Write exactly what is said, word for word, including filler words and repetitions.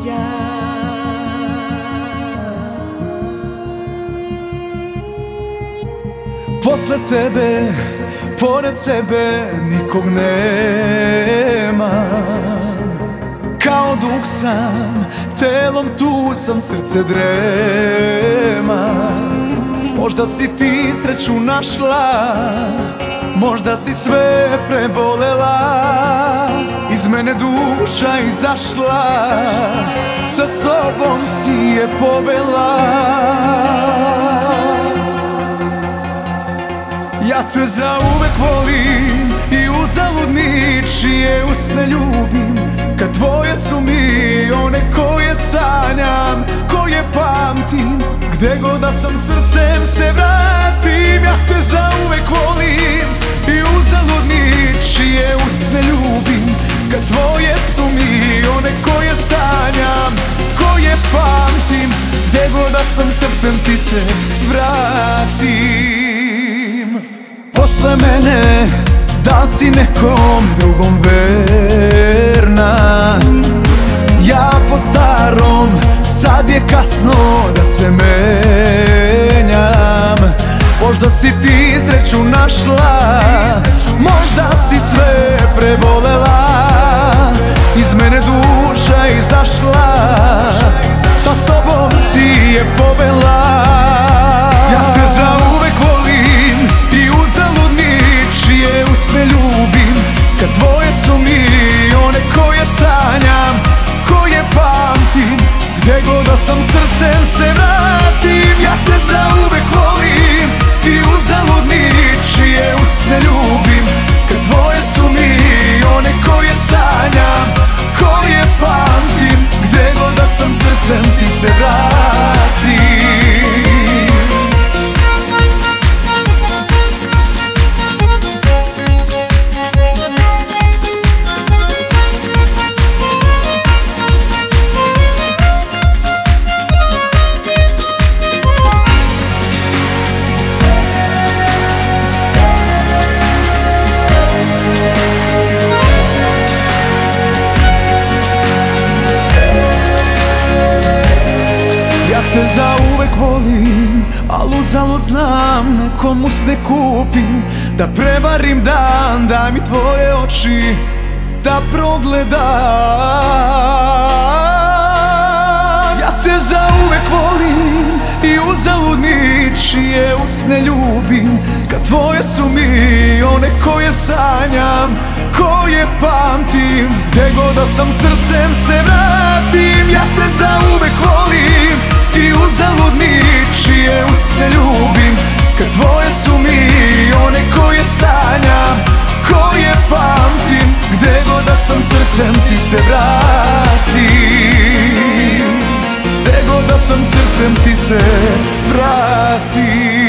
ja. Posle tebe, pored sebe nikog nemam. Kao duh sam, telom tu sam, srce drema. Možda si ti sreću našla, možda si sve prebolela. Iz mene duša izašla, sa sobom si je povela. Ja te zauvek volim i uzalud ničije usne ljubim. Kad tvoje su mi one koje sanjam, koje pamtim, gde god da sam srcem se vratim. Ja te zauvek volim i uzalud ničije usne ljubim. Kad tvoje su mi one koje sanjam, koje pamtim, gde god da sam srcem ti se vratim. Posle mene da si nekom drugom verna, ja po starom, sad je kasno da se menjam. Možda si ti sreću našla, možda si sve prebolela. Iz mene duša izašla, sa sobom si je povela. Ja te zauvek volim i uzalud ničije usne ljubim. Kad tvoje su mi one koje sanjam, koje pamtim, gde god da sam srcem se vratim. Ja te zauvek volim i uzalud ničije usne ljubim. Kad tvoje su mi one koje sanjam, koje pamtim, gde god da sam srcem ti se vratim. Te zauvek volim, al uzalud znam, nekom usne kupim. Da prevarim dan, daj mi tvoje oči da progledam. Ja te zauvek volim i uzalud ničije usne ljubim. Kad tvoje su mi one koje sanjam, koje pamtim, gde god da sam srcem se vratim. Ja te zauvek volim i uzalud ničije usne ljubim. Kad tvoje su mi one koje sanjam, koje pamtim, gde god da sam srcem ti se vratim. Gde god da sam srcem ti se vratim.